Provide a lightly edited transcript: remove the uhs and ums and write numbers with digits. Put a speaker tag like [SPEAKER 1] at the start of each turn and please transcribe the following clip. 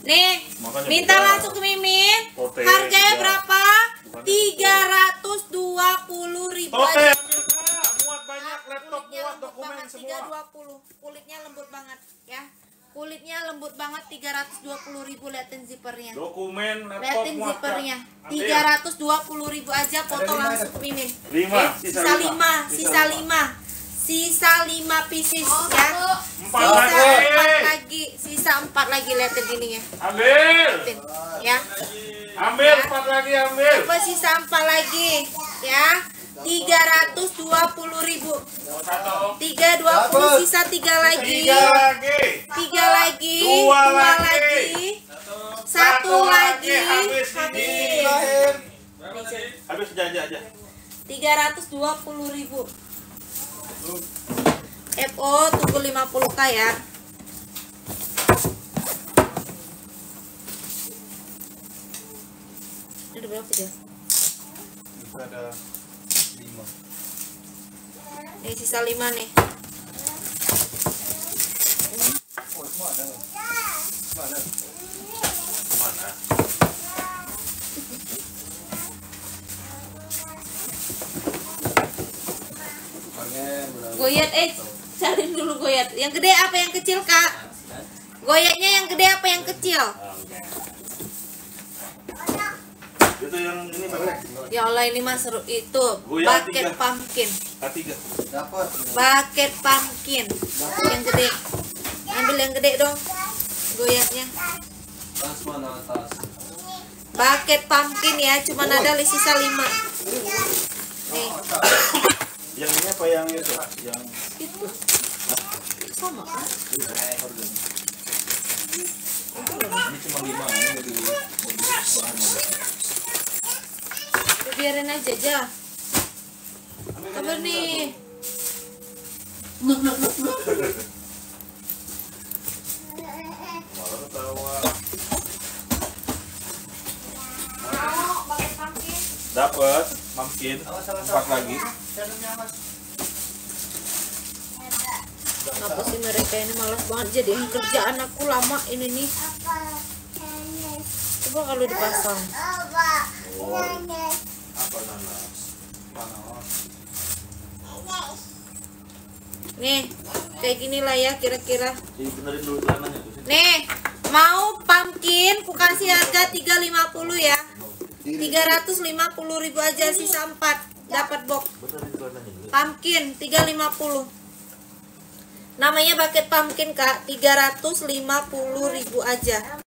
[SPEAKER 1] Nih, minta langsung ke Mimin. Harganya berapa? 320.000 aja.
[SPEAKER 2] Muat banyak, laptop muat, dokumen semua.
[SPEAKER 1] 320. Kulitnya lembut banget ya. Kulitnya lembut banget, 320.000. Liatin zippernya.
[SPEAKER 2] Dokumen, laptop
[SPEAKER 1] Liatin
[SPEAKER 2] muat.
[SPEAKER 1] zippernya. 320.000 aja, foto langsung ke Mimin.
[SPEAKER 2] 5,
[SPEAKER 1] Sisa 5, sisa 5. Sisa 5 pieces ya.
[SPEAKER 2] 4
[SPEAKER 1] lagi. Sisa 4 lagi, liatin ininya.
[SPEAKER 2] Ambil.
[SPEAKER 1] Liatin, ya.
[SPEAKER 2] Ambil 4 lagi, ambil.
[SPEAKER 1] Coba sisa 4 lagi ya. 320.000. 320, sisa 3 lagi. 3 lagi. 2 lagi. 1 lagi.
[SPEAKER 2] Habis aja.
[SPEAKER 1] 320.000. FO tunggu 50k ya. Ini udah berapa dia?
[SPEAKER 2] Ada 5.
[SPEAKER 1] Ini sisa 5 nih.
[SPEAKER 2] Mana?
[SPEAKER 1] Goyat, cariin dulu goyat. Yang gede apa yang kecil, Kak? Goyatnya yang gede apa yang kecil?
[SPEAKER 2] Itu yang ini mana?
[SPEAKER 1] Ya Allah, ini mah seru itu.
[SPEAKER 2] Goyat
[SPEAKER 1] Bucket
[SPEAKER 2] 3.
[SPEAKER 1] pumpkin.
[SPEAKER 2] K3.
[SPEAKER 3] Dapat.
[SPEAKER 1] Bucket pumpkin. Yang gede. Ambil yang gede dong. Goyatnya.
[SPEAKER 3] Tas mana tas?
[SPEAKER 1] Bucket pumpkin ya, cuman ada sisa 5. Nih,
[SPEAKER 2] Yang ini apa yang itu? Yang
[SPEAKER 1] itu. Sama kan?
[SPEAKER 2] ini cuma 5, ini dari bahan.
[SPEAKER 1] Biarin aja. Apa nih?
[SPEAKER 2] Malah ketawa. Dapat pumpkin 4 lagi.
[SPEAKER 1] Kenapa sih mereka ini malas banget, jadi kerjaan aku lama ini nih. Coba kalau dipasang.
[SPEAKER 2] Apa nanas?
[SPEAKER 1] Nih, kayak gini lah ya kira-kira.
[SPEAKER 2] Jadi benerin dulu celananya tuh.
[SPEAKER 1] Nih, mau pumpkin ku kasih harga 350 ya. 350.000 aja, sisa 4 dapat box.
[SPEAKER 2] Benerin celananya dulu.
[SPEAKER 1] Pumpkin 350. Namanya bucket pumpkin, Kak. 350.000 aja.